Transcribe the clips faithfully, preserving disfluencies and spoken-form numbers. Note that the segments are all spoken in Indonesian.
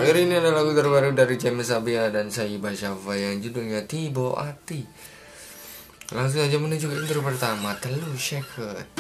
Akhir ini ada lagu terbaru dari James Abia dan Saiba Syafa yang judulnya Tibo Ati. Langsung aja menuju ke intro pertama, Telu Sheket.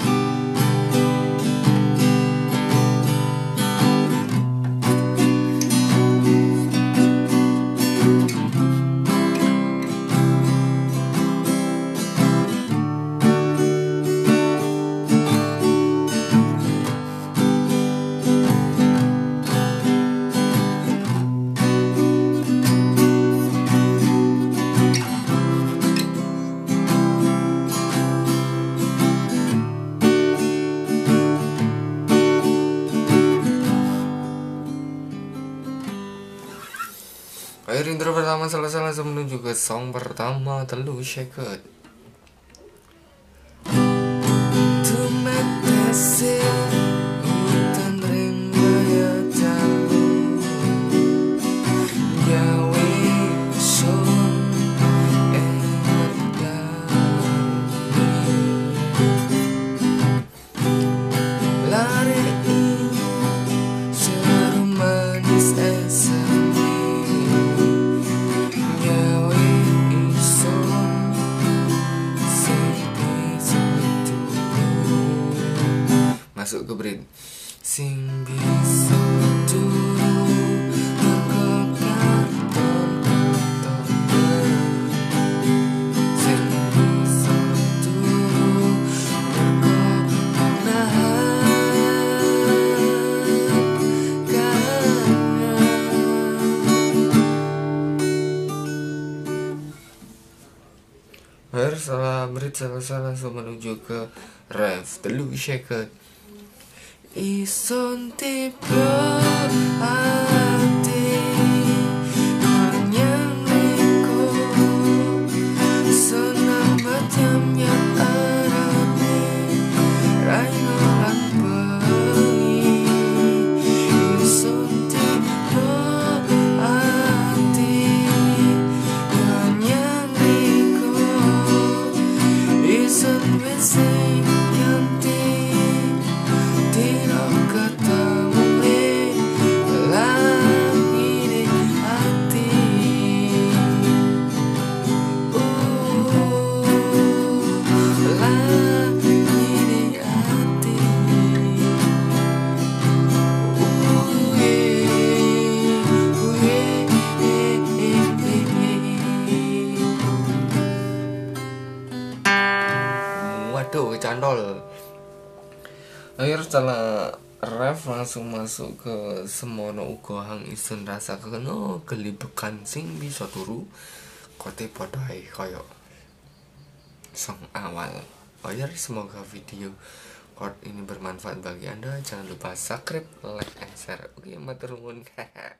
Akhir intro pertama selesai, langsung menuju ke song pertama, Telu Sheket. Masuk ke bridge. Sing bisa dulu berkokat tonton, sing bisa dulu berkokat nahan kangen. Akhir setelah bridge selesai, langsung menuju ke ref, Telu Sheket. Ison tiba hati menyang liku, senang macam yang arane rai nolak bengi. Ison tiba hati menyang liku, ison wesing ganti tidak ketemu lagi di hati. Uh, lagi di hati. Uh, yeah, uh, yeah, yeah, yeah, yeah. Waduh, kecantol. Akhir setelah ref langsung masuk ke semono uga hang isun rasa kena gelibekan sing bisa turu kote padha ae kaya song awal. Akhir semoga video ini bermanfaat bagi Anda. Jangan lupa subscribe, like, and share. Oke, matur nuwun.